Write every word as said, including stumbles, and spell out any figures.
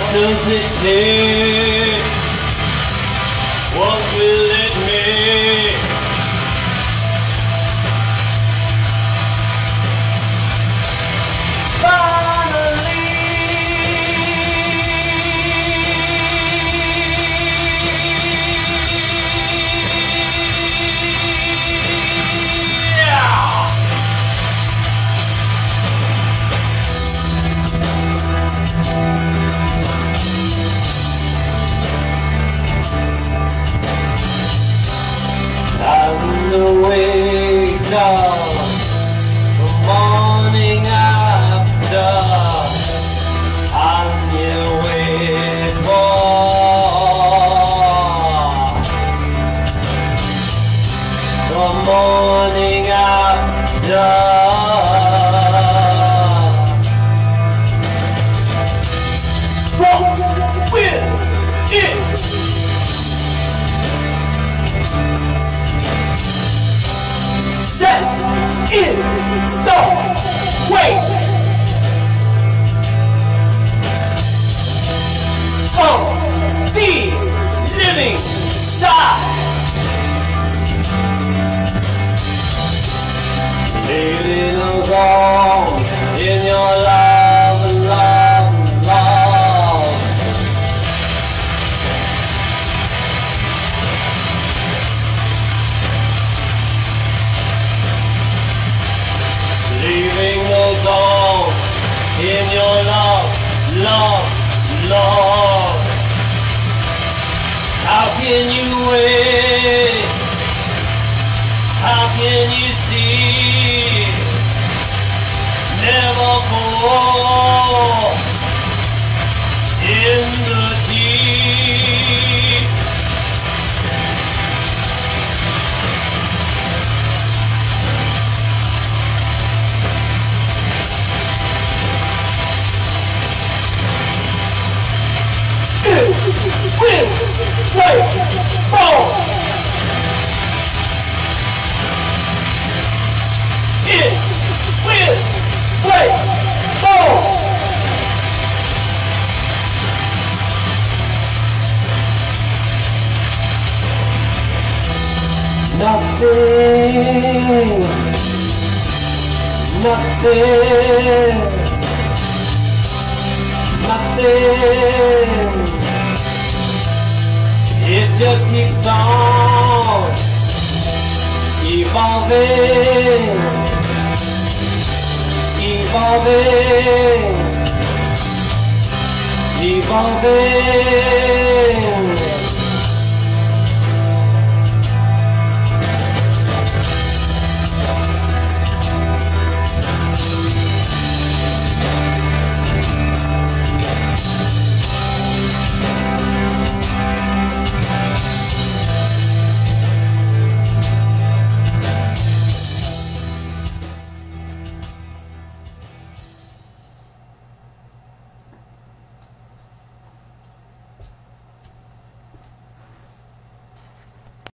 does it take? What will it make? Finally, yeah. I'm the wake up the morning after. I'm here waiting for the morning after. What will it? Set in the way of the living side. Leaving those arms in your love, love, love. Leaving those arms in your love, love, love. How can you wait? How can you see? Never fall in the deep. It will wait for. It will wait for. Nothing, nothing, nothing. It just keeps on evolving, evolving, evolving.